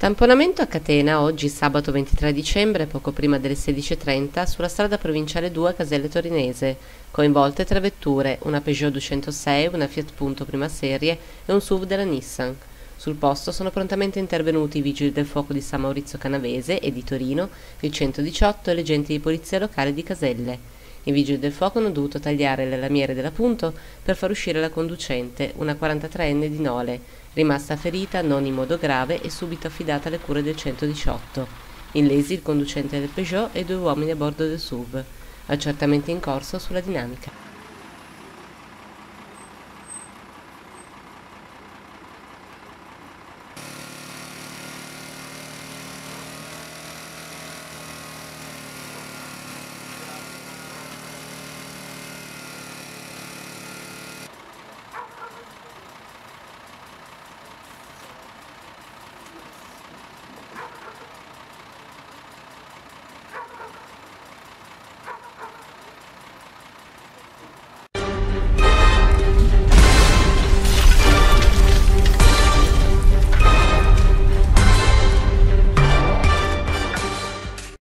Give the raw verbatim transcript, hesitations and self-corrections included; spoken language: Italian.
Tamponamento a catena oggi sabato ventitré dicembre, poco prima delle sedici e trenta, sulla strada provinciale due a Caselle Torinese. Coinvolte tre vetture, una Peugeot duecentosei, una Fiat Punto prima serie e un S U V della Nissan. Sul posto sono prontamente intervenuti i vigili del fuoco di San Maurizio Canavese e di Torino, il centodiciotto e le agenti di polizia locale di Caselle. I vigili del fuoco hanno dovuto tagliare le lamiere della Punto per far uscire la conducente, una quarantatreenne di Nole, rimasta ferita non in modo grave e subito affidata alle cure del centodiciotto. Illesi il conducente del Peugeot e due uomini a bordo del S U V. Accertamenti in corso sulla dinamica.